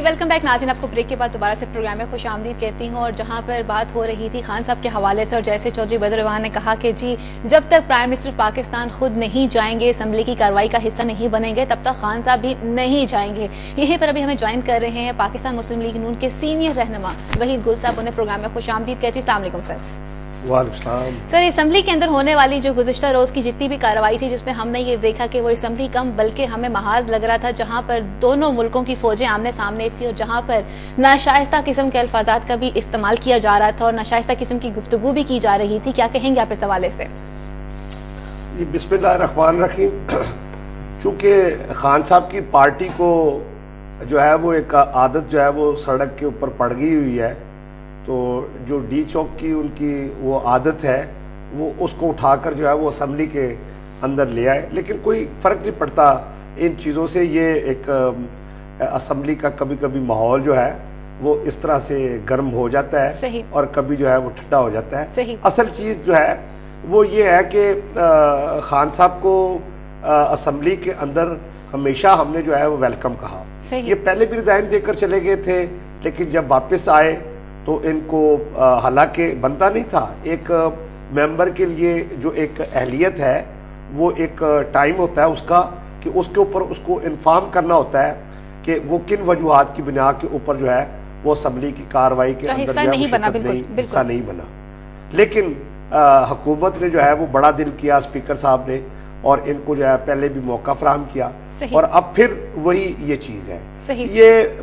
Welcome back नाज़रीन, आपको break के बाद दोबारा से प्रोग्राम में खुश आमदीद कहती हूँ। और जहाँ पर बात हो रही थी खान साहब के हवाले से, और जैसे चौधरी बदरवान ने कहा कि जी जब तक प्राइम मिनिस्टर पाकिस्तान खुद नहीं जाएंगे, असम्बली की कार्रवाई का हिस्सा नहीं बनेंगे, तब तक खान साहब भी नहीं जाएंगे। यहीं पर अभी हमें ज्वाइन कर रहे हैं पाकिस्तान मुस्लिम लीग नून के सीनियर रहनुमा वहीद गुल साहब। उन्हें प्रोग्राम में खुश आमदीद कहती हूँ। अस्सलाम वालेकुम सर। सर, असम्बली के अंदर होने वाली जो गुज़िश्ता रोज की जितनी भी कार्रवाई थी, जिसमें हमने ये देखा कि वो असम्बली कम बल्कि हमें महाज लग रहा था, जहां पर दोनों मुल्कों की फौजें आमने सामने थी और जहां पर नाशाइस्ता किस्म के अल्फाजात का भी इस्तेमाल किया जा रहा था और नाशाइस्ता किस्म की गुफ्तगू भी की जा रही थी। क्या कहेंगे आप इस हवाले से? बिस्मिल्लाहिर्रहमानिर्रहीम। चूँकि खान साहब की पार्टी को जो है वो एक आदत जो है वो सड़क के ऊपर पड़ गई हुई है, तो जो डी चौक की उनकी वो आदत है वो उसको उठाकर जो है वो असम्बली के अंदर ले आए। लेकिन कोई फ़र्क नहीं पड़ता इन चीज़ों से। ये एक असम्बली का कभी कभी माहौल जो है वो इस तरह से गर्म हो जाता है और कभी जो है वो ठंडा हो जाता है। असल चीज़ जो है वो ये है कि खान साहब को असम्बली के अंदर हमेशा हमने जो है वो वेलकम कहा। ये पहले भी रिजाइन देकर चले गए थे, लेकिन जब वापस आए तो इनको हालांकि बनता नहीं था। एक मेंबर के लिए जो एक अहलियत है वो एक टाइम होता है उसका कि उसके ऊपर उसको इन्फॉर्म करना होता है कि वो किन वजूहात की बिना के ऊपर जो है वो असम्बली की कार्रवाई के अंदर हिस्सा नहीं बना। लेकिन हुकूमत ने जो है वो बड़ा दिल किया, स्पीकर साहब ने, और इनको जो है पहले भी मौका फराहम किया और अब फिर वही ये चीज़ है। ये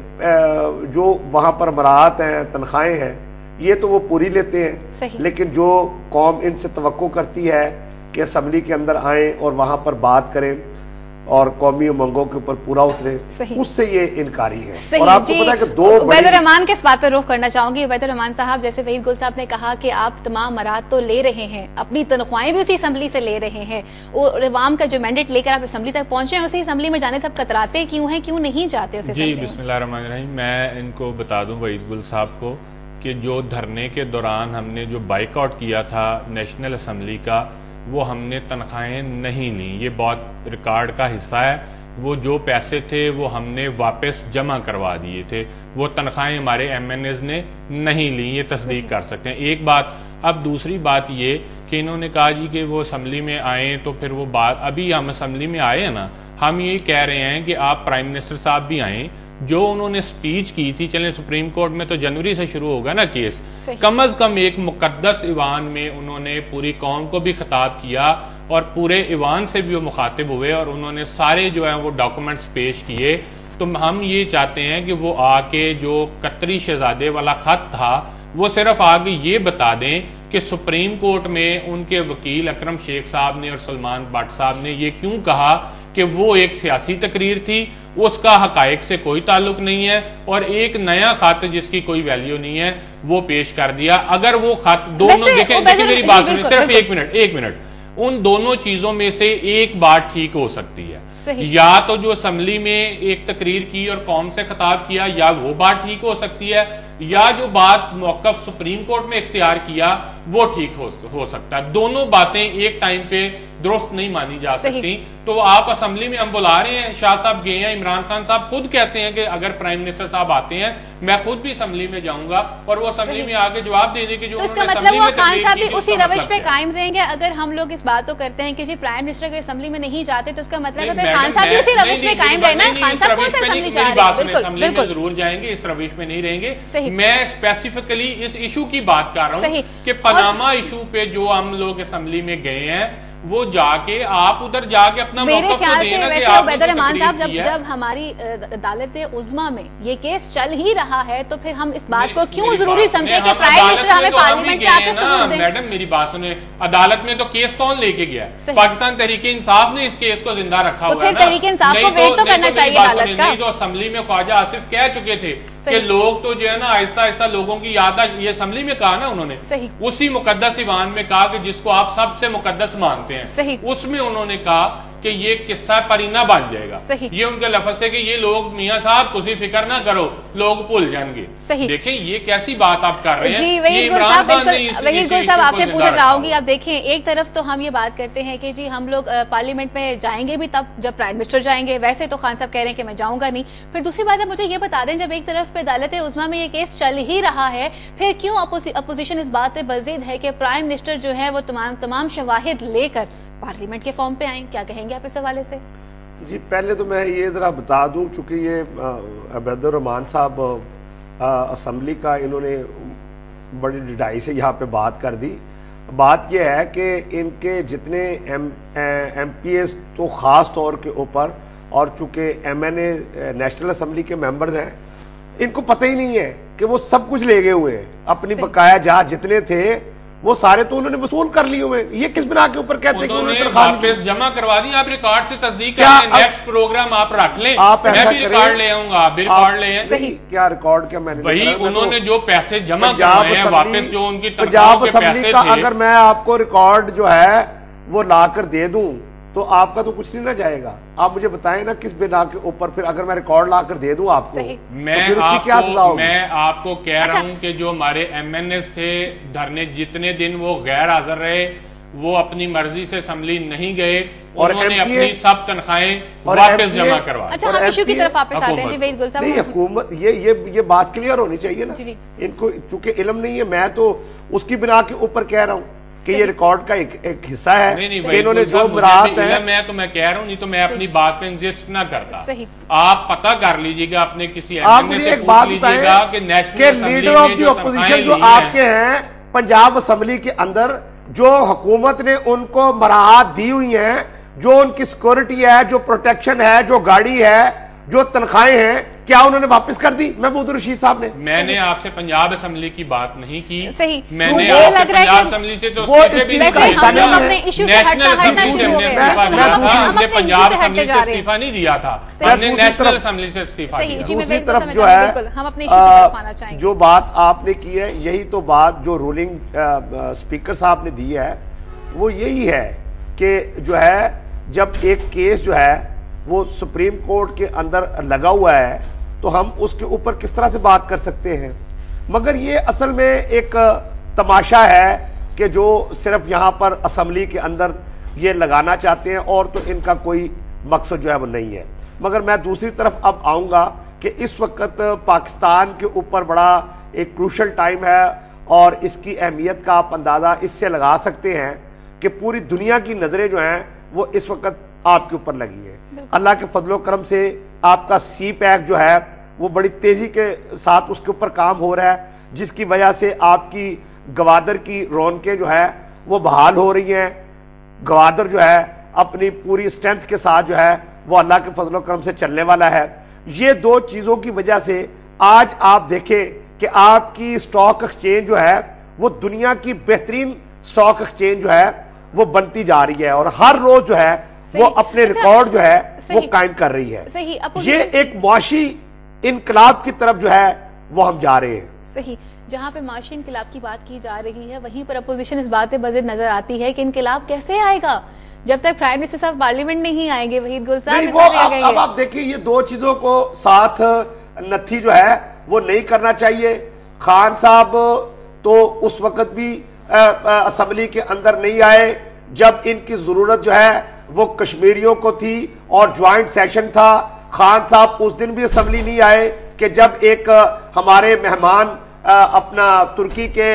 जो वहाँ पर मराहत हैं, तनख्वाहें हैं, ये तो वो पूरी लेते हैं, लेकिन जो कौम इनसे तवक्को करती है कि असम्बली के अंदर आएँ और वहाँ पर बात करें और कौमी उमंगों के ऊपर पूरा उतरे, उससे ये इनकारी है। और आपको पता है कि दो रहमान के इस बात पर रुख करना चाहूंगी। रहमान साहब, जैसे वहीद गुल साहब ने कहा कि आप तमाम मराहत तो ले रहे हैं, अपनी तनख्वाहें भी उसी असम्बली से ले रहे हैं, और अवाम का जो मैंडेट लेकर आप असम्बली तक पहुंचे हैं, उसी असम्बली में जाने तक कतराते क्यों हैं, क्यों नहीं जाते उसे? जी बिस्मिल्लाहिर्रहमानिर्रहीम। मैं इनको बता दूं वहीद गुल साहब को कि जो धरने के दौरान हमने जो बाइकआउट किया था नेशनल असम्बली का, वो हमने तनख्वाहें नहीं ली। ये बहुत रिकॉर्ड का हिस्सा है। वो जो पैसे थे वो हमने वापस जमा करवा दिए थे, वो तनख्वाहें हमारे MNAs ने नहीं ली। ये तस्दीक कर सकते हैं। एक बात। अब दूसरी बात ये कि इन्होंने कहा जी कि वो असम्बली में आए तो फिर वो बात, अभी हम असम्बली में आए हैं ना, हम ये कह रहे हैं कि आप प्राइम मिनिस्टर साहब भी आए। जो उन्होंने स्पीच की थी, चलें सुप्रीम कोर्ट में तो जनवरी से शुरू होगा ना केस, कम अज कम एक मुकद्दस ईवान में उन्होंने पूरी कौम को भी खिताब किया और पूरे ईवान से भी वो मुखातिब हुए और उन्होंने सारे जो है वो डॉक्यूमेंट्स पेश किए। तो हम ये चाहते हैं कि वो आके जो कतरी शहजादे वाला खत था वो सिर्फ आगे ये बता दें कि सुप्रीम कोर्ट में उनके वकील अकरम शेख साहब ने और सलमान भट्ट साहब ने ये क्यों कहा कि वो एक सियासी तकरीर थी, उसका हकायक से कोई ताल्लुक नहीं है, और एक नया खत जिसकी कोई वैल्यू नहीं है वो पेश कर दिया। अगर वो खत दोनों देखें मेरी बात सुनिए, सिर्फ एक मिनट, उन दोनों चीजों में से एक बात ठीक हो सकती है। या तो जो असम्बली में एक तकरीर की और कौम से खिताब किया, या वो बात ठीक हो सकती है, या जो बात मौकफ सुप्रीम कोर्ट में इख्तियार किया वो ठीक हो सकता है। दोनों बातें एक टाइम पे दुरुस्त नहीं मानी जा सकती। तो आप असम्बली में हम बुला रहे हैं, शाह साहब गए हैं, इमरान खान साहब खुद कहते हैं कि अगर प्राइम मिनिस्टर साहब आते हैं मैं खुद भी असम्बली में जाऊंगा, और वो असम्बली में आके जवाब दे देंगे जो उसका मतलब वो खान साहब भी उसी रविश पे कायम रहेंगे। अगर हम लोग इस बात को करते हैं कि जी प्राइम मिनिस्टर के असम्बली में नहीं जाते तो उसका मतलब है खान साहब भी उसी रविश पे कायम रहना है। खान साहब कौन से असम्बली जा रहे हैं? असम्बली में जरूर जाएंगे, इस रविश में नहीं रहेंगे। मैं स्पेसिफिकली इस इशू की बात कर रहा हूँ कि पनामा इशू पे जो हम लोग असम्बली में गए हैं, वो जाके आप उधर जाके अपना मेरे ख्याल से वैसे रहमान साहब जब हमारी अदालत उज़्मा में ये केस चल ही रहा है तो फिर हम इस बात को क्यों जरूरी समझे कि प्राइम मिनिस्टर हमें पार्लियामेंट में आके सबूत दें? मैडम मेरी बात सुने, अदालत में तो केस कौन लेके गया? पाकिस्तान तहरीक इंसाफ ने इस केस को जिंदा रखा हुआ है ना। तहरीक इंसाफ को वेट तो करना चाहिए अदालत का। नहीं तो असम्बली में ख्वाजा आसिफ कह चुके थे कि लोग तो जो है ना आहिस्ता आहिस्ता लोगों की याद आ, ये असम्बली में कहा ना उन्होंने, उसी मुकद्दस ईवान में कहा कि जिसको आप सबसे मुकद्दस मानते हैं, उसमें उन्होंने कहा کہ یہ قصہ پرینہ بن جائے گا. یہ ان کے لفظ ہے کہ یہ لوگ میاں صاحب تسی فکر نہ کرو لوگ بھول جائیں گے. دیکھیں یہ کیسی بات آپ کر رہے ہیں. جی وحید گل صاحب آپ سے پوچھنا چاہوں گی. آپ دیکھیں ایک طرف تو ہم یہ بات کرتے ہیں کہ جی ہم لوگ پارلیمنٹ میں جائیں گے بھی تب جب پرائم منسٹر جائیں گے, ویسے تو خان صاحب کہہ رہے ہیں کہ میں جاؤں گا نہیں. پھر دوسری بات ہے مجھے یہ بتا دیں جب ایک طرف پہ عدالت عظمیٰ میں یہ کیس چل ہی رہا ہے پھر کیوں اپوزیشن اس بات پہ بزید ہے کہ پرائم منسٹر جو ہے وہ تمام شواہد لے کر پارلیمنٹ کے فارم پہ آئیں. کیا کہیں گے آپ اس حوالے سے؟ جی پہلے تو میں یہ ذرا بتا دوں چونکہ یہ عبید الرحمان صاحب اسمبلی کا انہوں نے بڑی ڈٹائی سے یہاں پہ بات کر دی. بات یہ ہے کہ ان کے جتنے ایم پی ایس تو خاص طور کے اوپر اور چونکہ M N A national assembly کے ممبرز ہیں ان کو پتہ ہی نہیں ہے کہ وہ سب کچھ لے گئے ہوئے ہیں. اپنی بقایا جہاں جتنے تھے وہ سارے تو انہوں نے وصول کر لیے ہوئے. یہ کس بنا کے اوپر کہتے ہیں کہ انہوں نے واپس جمع کروا دی. آپ ریکارڈ سے تصدیق کریں, نیکسٹ پروگرام آپ رکھ لیں, میں بھی ریکارڈ لے آؤں گا, آپ بھی ریکارڈ لے آئیں. کیا ریکارڈ کیا میں نے وہی انہوں نے جو پیسے جمع کروائے ہیں واپس جو ان کی پنجاب اسمبلی کا اگر میں آپ کو ریکارڈ جو ہے وہ لا کر دے دوں تو آپ کا تو کچھ نہیں نہ جائے گا. آپ مجھے بتائیں نا کس بنا کے اوپر پھر اگر میں ریکارڈ لا کر دے دوں آپ کو میں آپ کو کہہ رہا ہوں کہ جو ہمارے ایم این ایس تھے دھرنے جتنے دن وہ غیر حاضر رہے وہ اپنی مرضی سے اسمبلی نہیں گئے, انہوں نے اپنی سب تنخواہیں واپس جمع کروا. اچھا ہم ایشو کی طرف واپس آتے ہیں. جی وحید گل صاحب نہیں حکومت یہ بات کلیئر ہونی چاہیے نا ان کو, چونکہ علم نہیں ہے. میں تو اس کی بنا کے اوپر کہہ رہا ہوں کہ یہ ریکارڈ کا ایک حصہ ہے کہ انہوں نے جو مراحت ہے. میں تو میں کہہ رہا ہوں نہیں تو میں اپنی بات پہ انجسٹ نہ کرتا. آپ پتہ کر لیجئے گا اپنے کسی آپ مجھے ایک بات بتائیں کہ لیڈر آف دی اپوزیشن جو آپ کے ہیں پنجاب اسمبلی کے اندر جو حکومت نے ان کو مراحت دی ہوئی ہیں, جو ان کی سیکورٹی ہے, جو پروٹیکشن ہے, جو گاڑی ہے, جو تنخواہیں ہیں, کیا انہوں نے واپس کر دی؟ محمود رشید صاحب نے. میں نے آپ سے پنجاب اسمبلی کی بات نہیں کی. میں نے آپ سے پنجاب اسمبلی سے تو نیشنل اسمبلی سے ہم نے پنجاب اسمبلی سے استعفیٰ نہیں دیا تھا, ہم نے نیشنل اسمبلی سے استعفیٰ دیا. دوسری طرف جو ہے جو بات آپ نے کی ہے یہی تو بات جو رولنگ اسپیکر صاحب نے دی ہے وہ یہی ہے کہ جو ہے جب ایک کیس جو ہے وہ سپریم کورٹ کے اندر لگا ہوا ہے تو ہم اس کے اوپر کس طرح سے بات کر سکتے ہیں. مگر یہ اصل میں ایک تماشا ہے کہ جو صرف یہاں پر اسمبلی کے اندر یہ لگانا چاہتے ہیں اور تو ان کا کوئی مقصد جو ہے وہ نہیں ہے. مگر میں دوسری طرف اب آؤں گا کہ اس وقت پاکستان کے اوپر بڑا ایک کروشل ٹائم ہے اور اس کی اہمیت کا آپ اندازہ اس سے لگا سکتے ہیں کہ پوری دنیا کی نظریں جو ہیں وہ اس وقت آپ کے اوپر لگی ہے. اللہ کے فضل و کرم سے آپ کا سی پیک جو ہے وہ بڑی تیزی کے ساتھ اس کے اوپر کام ہو رہا ہے جس کی وجہ سے آپ کی گوادر کی رونقیں جو ہے وہ بحال ہو رہی ہیں. گوادر جو ہے اپنی پوری اسٹرینتھ کے ساتھ جو ہے وہ اللہ کے فضل و کرم سے چلنے والا ہے. یہ دو چیزوں کی وجہ سے آج آپ دیکھیں کہ آپ کی سٹاک ایکسچینج جو ہے وہ دنیا کی بہترین سٹاک ایکسچینج جو ہے وہ بنتی جا رہی ہے اور ہر روز جو ہے وہ اپنے ریکارڈ جو ہے وہ قائم کر رہی ہے. یہ ایک معاشی انقلاب کی طرف جو ہے وہ ہم جا رہے ہیں. صحیح, جہاں پہ معاشی انقلاب کی بات کی جا رہی ہے وہیں پر اپوزیشن اس بات پہ بزد نظر آتی ہے کہ انقلاب کیسے آئے گا جب تک پرائم منسٹر صاحب پارلیمنٹ نہیں آئیں گے. وحید گل صاحب اب آپ دیکھیں یہ دو چیزوں کو ساتھ نتھی جو ہے وہ نہیں کرنا چاہیے. خان صاحب تو اس وقت بھی اسمبلی کے اندر نہیں آئے جب ان کی ضرورت جو ہے وہ کشمیریوں کو تھی اور جوائنٹ سیشن تھا. خان صاحب اس دن بھی اسمبلی نہیں آئے کہ جب ایک ہمارے مہمان اپنا ترکی کے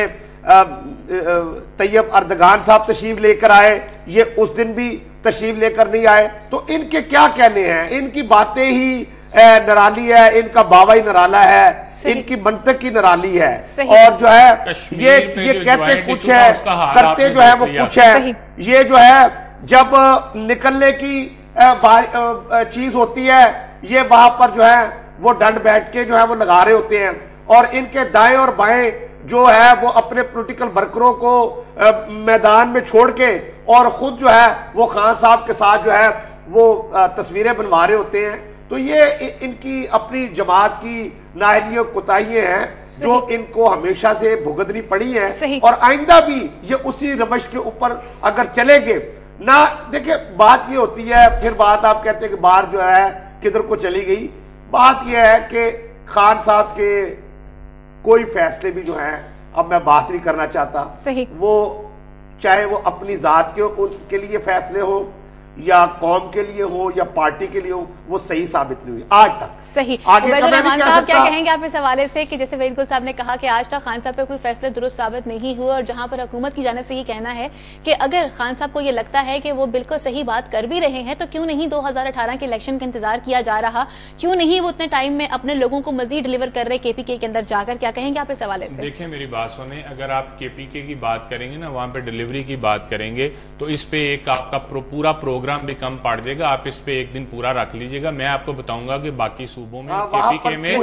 طیب اردگان صاحب تشریف لے کر آئے, یہ اس دن بھی تشریف لے کر نہیں آئے. تو ان کے کیا کہنے ہیں, ان کی باتیں ہی نرالی ہے, ان کا باوا ہی نرالا ہے, ان کی منطق کی نرالی ہے اور جو ہے یہ کہتے کچھ ہے کرتے جو ہے وہ کچھ ہے. یہ جو ہے جب نکلنے کی چیز ہوتی ہے یہ وہاں پر جو ہے وہ ڈنڈ بیٹھ کے جو ہے وہ لگا رہے ہوتے ہیں اور ان کے دائیں اور بائیں جو ہے وہ اپنے پولیٹیکل ورکروں کو میدان میں چھوڑ کے اور خود جو ہے وہ خان صاحب کے ساتھ جو ہے وہ تصویریں بنوا رہے ہوتے ہیں. تو یہ ان کی اپنی جماعت کی نااہلیوں کوتاہیاں ہیں جو ان کو ہمیشہ سے بھگتنی پڑی ہیں اور آئندہ بھی یہ اسی روش کے اوپر اگر چلیں گے نہ دیکھیں بات یہ ہوتی ہے، پھر بات آپ کہتے ہیں کہ بار جو ہے کدھر کو چلی گئی. بات یہ ہے کہ خان صاحب کے کوئی فیصلے بھی جو ہیں، اب میں بات نہیں کرنا چاہتا، وہ چاہے وہ اپنی ذات کے لیے فیصلے ہو یا قوم کے لیے ہو یا پارٹی کے لیے ہو، وہ صحیح ثابت نہیں ہوئی آج تک. صحیح. عبید الرحمان صاحب کیا کہیں گے آپ اس حوالے سے کہ جیسے وحید گل صاحب نے کہا کہ آج تک خان صاحب پہ کوئی فیصلے درست ثابت نہیں ہوئے، اور جہاں پر حکومت کی جانب سے یہ کہنا ہے کہ اگر خان صاحب کو یہ لگتا ہے کہ وہ بالکل صحیح بات کر بھی رہے ہیں تو کیوں نہیں 2018 کے الیکشن کا انتظار کیا جا رہا، کیوں نہیں وہ اتنے ٹائم میں اپنے لوگوں کو مزید ڈیلیور کر رہے کے پی کے اندر جا کر؟ کیا کہیں گے آپ اس حوالے سے؟ دیکھیں میری بات سنیں، اگر آپ کے پی کے کی بات کریں گے نا، وہاں پہ ڈیلیوری کی بات کریں گے تو اس پہ ایک آپ کا پورا پروگرام بھی کم پڑ جائے گا. آپ اس پہ ایک دن پورا رکھ لیجئے گا. میں آپ کو بتاؤں گا کہ باقی صوبوں میں کے پی کے میں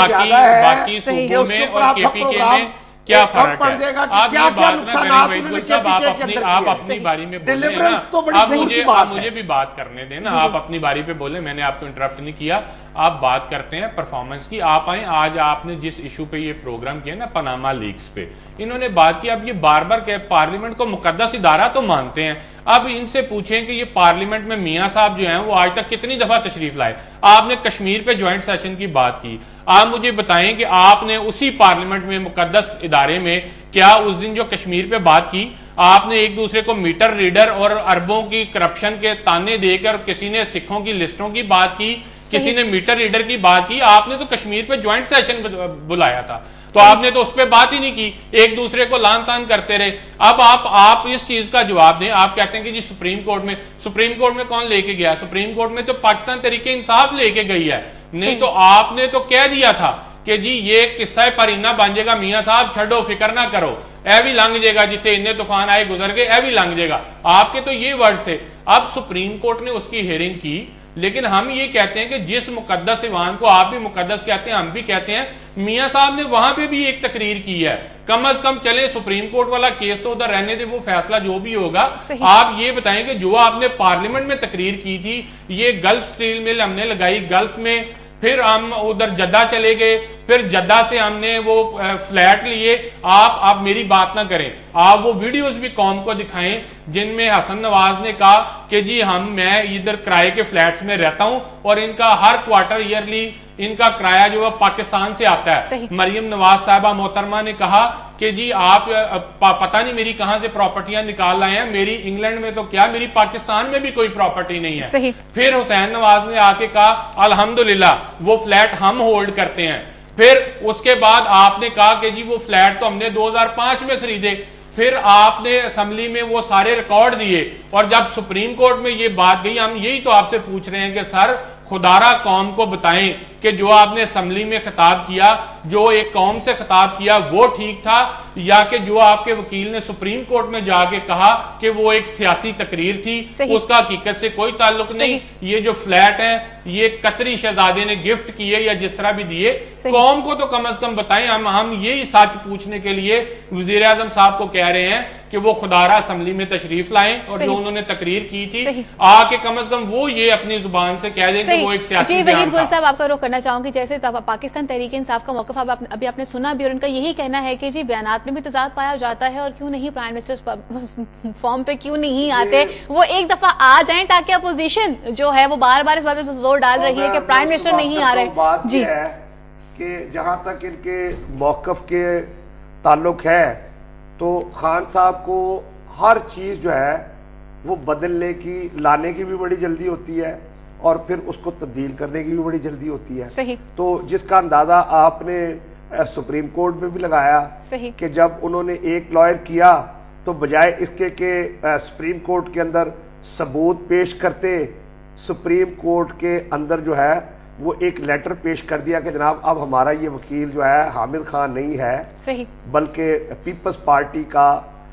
باقی صوبوں میں اور کے پی کے میں کیا فرق ہے. آپ یہ بات نہ کریں وحید گل صاحب، آپ اپنی باری میں بولیں نا، آپ مجھے بھی بات کرنے دیں نا، آپ اپنی باری پہ بولیں، میں نے آپ کو انٹرپٹ نہیں کیا. آپ بات کرتے ہیں پرفارمنس کی. آپ آئیں، آج آپ نے جس ایشو پہ یہ پروگرام کیا نا، پاناما لیکس پہ انہوں نے بات کی. اب یہ بار بار کہ پارلیمنٹ کو مقدس ادارہ تو مانتے ہیں، اب ان سے پوچھیں کہ یہ پارلیمنٹ میں میاں صاحب جو ہیں وہ آج تک کتنی دفعہ تشریف لائے. آپ نے کشمیر پہ جوائنٹ سیشن کی بات کی، آپ مجھے بتائیں کہ آپ نے اسی پارلیمنٹ میں مقدس ادارے میں کیا اس دن جو کشمیر پہ بات کی، آپ نے ایک دوسرے کو میٹر ریڈر اور اربوں کی کرپشن کے تانے دے کر، کسی نے سکھوں کی لسٹوں کی بات کی، کسی نے میٹر ریڈر کی بات کی. آپ نے تو کشمیر پہ جوائنٹ سیشن بلایا تھا تو آپ نے تو اس پہ بات ہی نہیں کی، ایک دوسرے کو لان تان کرتے رہے. اب آپ اس چیز کا جواب دیں. آپ کہتے ہیں کہ جی سپریم کورٹ میں کون لے کے گیا؟ سپریم کورٹ میں تو پاکستان تحریک انصاف لے کے گئی ہے. نہیں تو آپ نے تو کہہ دیا تھا کہ جی یہ قصہ پرینہ بن جائے گا، میاں صاحب چھڑو، فکر نہ کرو، اے بھی لنگ جائے گا، جتنے انہیں طوفان آئے گزر گئے، اے بھی لنگ جائے گا. آپ کے تو یہ ورڈز تھے. اب سپریم کورٹ نے اس کی ہیئرنگ کی، لیکن ہم یہ کہتے ہیں کہ جس مقدس ایوان کو آپ بھی مقدس کہتے ہیں، ہم بھی کہتے ہیں، میاں صاحب نے وہاں پہ بھی ایک تقریر کی ہے. کم از کم چلے سپریم کورٹ والا کیس تو ادھر رہنے دے، وہ فیصلہ جو بھی ہوگا. آپ یہ بتائیں کہ جو آپ نے پارلیمنٹ میں تقریر کی تھی، یہ گلف سٹیل مل ہم نے لگائی گلف میں، پھر ہم ادھر جدہ چلے گئے، پھر جدہ سے ہم نے وہ فلیٹ لیے. آپ میری بات نہ کریں، آپ وہ ویڈیوز بھی قوم کو دکھائیں جن میں حسن نواز نے کہا کہ جی میں ادھر کرائے کے فلیٹس میں رہتا ہوں اور ان کا ہر کوارٹر ایئرلی ان کا کرایہ جو ہے پاکستان سے آتا ہے. مریم نواز صاحبہ محترمہ نے کہا کہ جی آپ پتہ نہیں میری کہاں سے پراپرٹیاں نکال لائے ہیں، میری انگلینڈ میں تو کیا، میری پاکستان میں بھی کوئی پراپرٹی نہیں ہے. پھر حسین نواز نے آ کے کہا الحمدللہ وہ فلیٹ ہم ہولڈ کرتے ہیں. پھر اس کے بعد آپ نے کہا کہ جی وہ فلیٹ تو ہم نے 2005 میں خریدے. پھر آپ نے اسمبلی میں وہ سارے ریکارڈ دیے، اور جب سپریم کورٹ میں یہ بات گئی، ہم یہی تو آپ سے پوچھ رہے ہیں کہ سر خدارہ قوم کو بتائیں کہ جو آپ نے اسمبلی میں خطاب کیا، جو ایک قوم سے خطاب کیا، وہ ٹھیک تھا، یا کہ جو آپ کے وکیل نے سپریم کورٹ میں جا کے کہا کہ وہ ایک سیاسی تقریر تھی، اس کا حقیقت سے کوئی تعلق نہیں. یہ جو فلیٹ ہیں یہ قطری شہزادے نے گفٹ کیے یا جس طرح بھی دیے، قوم کو تو کم از کم بتائیں. ہم یہی سچ پوچھنے کے لیے وزیر اعظم صاحب کو کہہ رہے ہیں کہ وہ خدارہ اسمبلی میں تشریف لائیں اور جو انہوں نے تقریر کی تھی آ کے کم از کم وہ یہ اپنی زبان سے کہہ دیں کہ وہ ایک سیاسی بیان تھا. وحید گل صاحب آپ کا رخ کرنا چاہوں گی، جیسے پاکستان تحریک انصاف کا موقف ابھی آپ نے سنا بھی، اور ان کا یہی کہنا ہے کہ جی بیانات میں بھی تضاد پایا جاتا ہے، اور کیوں نہیں پرائم منسٹر فارم پہ کیوں نہیں آتے، وہ ایک دفعہ آ جائیں تاکہ اپوزیشن جو ہے وہ بار بار اس بات پہ زور ڈال رہی ہے کہ پرائم منسٹر نہیں آ رہے. جی کہ جہاں تک ان کے موقف کے تعلق ہے تو خان صاحب کو ہر چیز جو ہے وہ بدلنے کی، لانے کی بھی بڑی جلدی ہوتی ہے اور پھر اس کو تبدیل کرنے کی بھی بڑی جلدی ہوتی ہے. تو جس کا اندازہ آپ نے سپریم کورٹ میں بھی لگایا کہ جب انہوں نے ایک لائر کیا تو بجائے اس کے کہ سپریم کورٹ کے اندر ثبوت پیش کرتے، سپریم کورٹ کے اندر جو ہے وہ ایک لیٹر پیش کر دیا کہ جناب اب ہمارا یہ وکیل جو ہے حامد خان نہیں ہے، بلکہ پیپلز پارٹی کا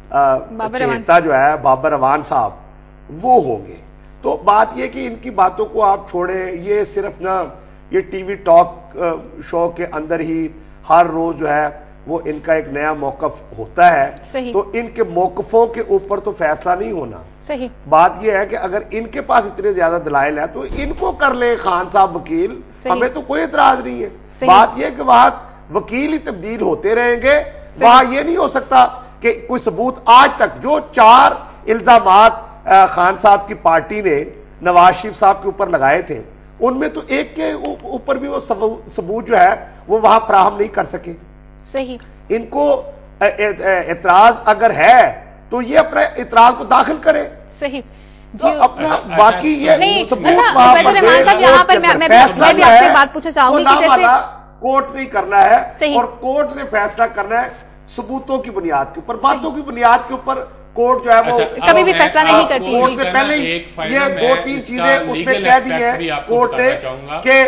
چہتا جو ہے بابر اوان صاحب وہ ہوں گے. تو بات یہ کہ ان کی باتوں کو آپ چھوڑیں، یہ صرف نہ یہ ٹی وی ٹاک شو کے اندر ہی ہر روز جو ہے وہ ان کا ایک نیا موقف ہوتا ہے، تو ان کے موقفوں کے اوپر تو فیصلہ نہیں ہونا. بات یہ ہے کہ اگر ان کے پاس اتنے زیادہ دلائل ہے تو ان کو کر لیں خان صاحب وکیل، ہمیں تو کوئی اعتراض نہیں ہے. بات یہ کہ وہاں وکیل ہی تبدیل ہوتے رہیں گے، وہاں یہ نہیں ہو سکتا کہ کوئی ثبوت آج تک جو 4 الزامات خان صاحب کی پارٹی نے نواز شریف صاحب کے اوپر لگائے تھے، ان میں تو ایک کے اوپر بھی وہ ثبوت جو ہے وہ وہاں فراہم نہیں کر سکے. صحیح. ان کو اعتراض اگر ہے تو یہ اپنا اعتراض کو داخل کرے. صحیح. اپنا باقی یہ بات پوچھنا چاہوں گی کہ جیسے کورٹ نہیں کرنا ہے، اور کورٹ نے فیصلہ کرنا ہے ثبوتوں کی بنیاد کے اوپر، باتوں کی بنیاد کے اوپر کورٹ جو ہے وہ کبھی بھی فیصلہ نہیں کرتی. کورٹ نے پہلے ہی یہ 2-3 چیزیں اس نے کہہ دی ہے کورٹ نے کہ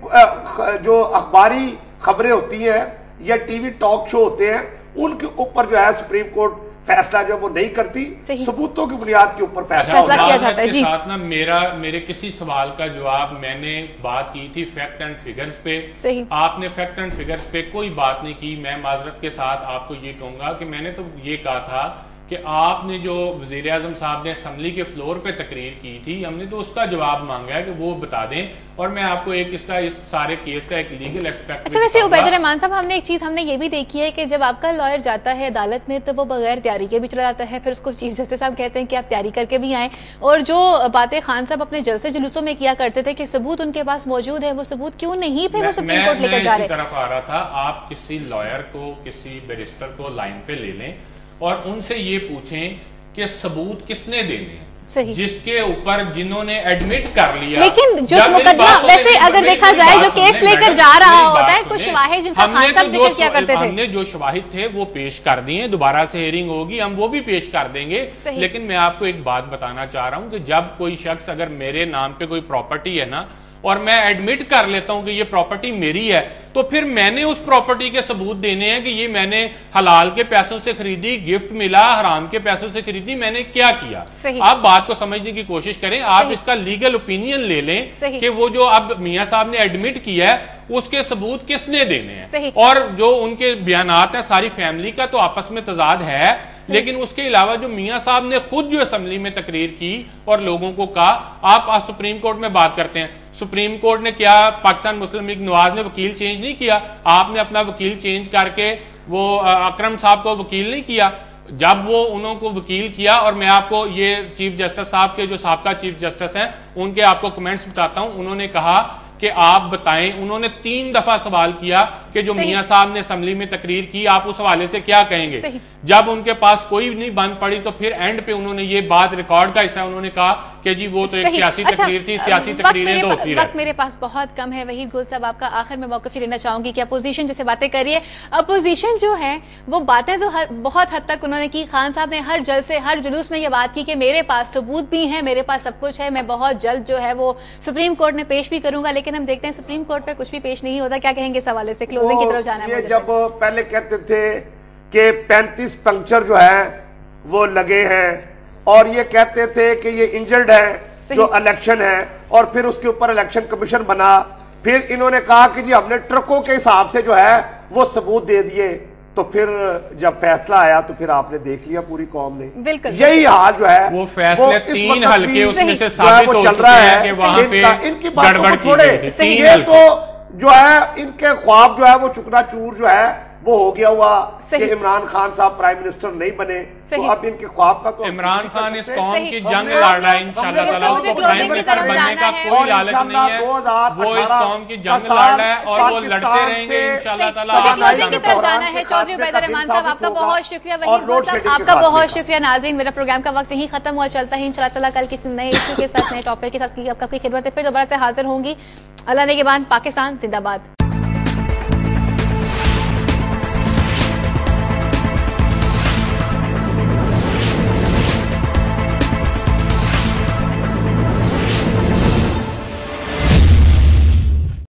جو اخباری خبریں ہوتی ہیں یا ٹی وی ٹاک شو ہوتے ہیں ان کے اوپر جو ہے سپریم کورٹ فیصلہ جو وہ نہیں کرتی، ثبوتوں کی بنیاد کے اوپر فیصلہ کیا جاتا ہے. جی ساتھ نا میرے کسی سوال کا جواب میں نے بات کی تھی فیکٹ اینڈ فگرز پہ، آپ نے فیکٹ اینڈ فگرز پہ کوئی بات نہیں کی. میں معذرت کے ساتھ آپ کو یہ کہوں گا کہ میں نے تو یہ کہا تھا کہ آپ نے جو وزیر اعظم صاحب نے اسمبلی کے فلور پہ تقریر کی تھی، ہم نے تو اس کا جواب مانگا ہے کہ وہ بتا دیں، اور میں آپ کو ایک اس سارے کیس کا ایک لیگل ایسپیکٹ. اچھا ویسے عبید الرحمان صاحب، ہم نے ایک چیز ہم نے یہ بھی دیکھی ہے کہ جب آپ کا لائر جاتا ہے عدالت میں تو وہ بغیر تیاری کے بھی چلا جاتا ہے، پھر اس کو چیف جسٹس صاحب کہتے ہیں کہ آپ تیاری کر کے بھی آئیں، اور جو باتیں خان صاحب اپنے جلسے جلوسوں میں کیا کرتے تھے کہ ثبوت ان کے پاس موجود ہے، وہ ثبوت کیوں نہیں پھر وہ سپریم کورٹ لے کر جا رہے. میں طرف آ رہا تھا، آپ کسی لائر کو کسی بیرسٹر کو لائن پہ لے لیں اور ان سے یہ پوچھیں کہ ثبوت کس نے دینے ہیں، جس کے اوپر جنہوں نے ایڈمٹ کر لیا. لیکن جو مقدمہ ویسے اگر دیکھا جائے جو کیس لے کر جا رہا ہوتا ہے کچھ شواہد جن کا خان صاحب ذکر کیا کرتے تھے، ہم نے جو شواہد تھے وہ پیش کر دیے، دوبارہ سے ہیئرنگ ہوگی ہم وہ بھی پیش کر دیں گے. لیکن میں آپ کو ایک بات بتانا چاہ رہا ہوں کہ جب کوئی شخص اگر میرے نام پہ کوئی پراپرٹی ہے نا اور میں ایڈمٹ کر لیتا ہوں کہ یہ پراپرٹی میری ہے، تو پھر میں نے اس پراپرٹی کے ثبوت دینے ہیں کہ یہ میں نے حلال کے پیسوں سے خریدی، گفٹ ملا، حرام کے پیسوں سے خریدی، میں نے کیا کیا. آپ بات کو سمجھنے کی کوشش کریں، آپ اس کا لیگل اوپینین لے لیں کہ وہ جو اب میاں صاحب نے ایڈمٹ کیا ہے اس کے ثبوت کس نے دینے ہیں. اور جو ان کے بیانات ہیں ساری فیملی کا تو آپس میں تضاد ہے، لیکن اس کے علاوہ جو میاں صاحب نے خود جو اسمبلی میں تقریر کی اور لوگوں کو کہا، آپ سپریم کورٹ میں بات کرتے ہیں، سپریم کورٹ نے کیا پاکستان مسلم لیگ نواز نے وکیل چینج نہیں کیا؟ آپ نے اپنا وکیل چینج کر کے وہ اکرم صاحب کو وکیل نہیں کیا؟ جب وہ انہوں کو وکیل کیا، اور میں آپ کو یہ چیف جسٹس صاحب کے جو سابقہ چیف جسٹس ہیں ان کے آپ کو کمنٹس بتاتا ہوں، انہوں نے کہا کہ آپ بتائیں، انہوں نے 3 دفعہ سوال کیا کہ جو میاں صاحب نے اسمبلی میں تقریر کی آپ اس حوالے سے کیا کہیں گے. جب ان کے پاس کوئی نہیں بند پڑی تو پھر اینڈ پہ انہوں نے یہ بات ریکارڈ کا حصہ انہوں نے کہا کہ جی وہ تو ایک سیاسی تقریر تھی، سیاسی تقریریں تو ہوتی رہتی. وقت میرے پاس بہت کم ہے. وحید گل صاحب آپ کا آخر میں موقف لینا چاہوں گی کہ اپوزیشن جیسے باتیں کر رہی ہے، اپوزیشن جو ہے وہ باتیں تو بہت حد تک انہوں نے کی. خان صاحب نے ہر جلسے ہر جلوس میں یہ بات کی کہ میرے پاس ثبوت بھی ہیں، میرے پاس سب کچھ ہے، میں بہت جلد جو ہے وہ سپریم کورٹ میں پیش بھی کروں گا. لیکن ہم دیکھتے ہیں سپریم کورٹ پہ کچھ بھی پیش نہیں ہوتا. کیا کہیں گے اس حوالے سے؟ کلوزنگ کی طرف جانا ہے. یہ جب پہلے کہتے تھے کہ 35 پنکچر جو ہے وہ لگے ہیں، اور یہ کہتے تھے کہ یہ انجرڈ ہے جو الیکشن ہے، اور پھر اس کے اوپر الیکشن کمیشن بنا، پھر انہوں نے کہا کہ جی ہم نے ٹرکوں کے حساب سے جو ہے وہ ثبوت دے دیے. تو پھر جب فیصلہ آیا تو پھر آپ نے دیکھ لیا پوری قوم نے. بالکل یہی حال جو ہے وہ فیصلے 3 حلقے اس میں سے ثابت ہو چل رہا ہے کہ وہاں پہ ان کی بات کو چھوڑے. یہ تو جو ہے ان کے خواب جو ہے وہ چکنا چور جو ہے وہ ہو گیا ہوا کہ عمران خان صاحب پرائم منسٹر نہیں بنے. تو اب ان کے خواب کا تو عمران خان اس قوم کی جنگ لڑ رہا ہے، انشاءاللہ تعالیٰ اس کو پرائم منسٹر بننے کا کوئی لالچ نہیں ہے. وہ اس قوم کی جنگ لڑ رہا ہے اور وہ لڑتے رہیں گے انشاءاللہ تعالیٰ. کلوزنگ کی طرف جانا ہے. چودھری عبید الرحمان صاحب آپ کا بہت شکریہ. وحید گل صاحب آپ کا بہت شکریہ. ناظرین میرا پروگرام کا وقت یہیں ختم ہوا، چلتا ہے انشاءاللہ تعالیٰ کل کسی نئے ایشو کے ساتھ نئے ٹاپک کے ساتھ آپ کی خدمت ہے پھر دوبارہ سے حاضر ہوں گی. اللہ نے کے بعد پاکستان زندہ باد.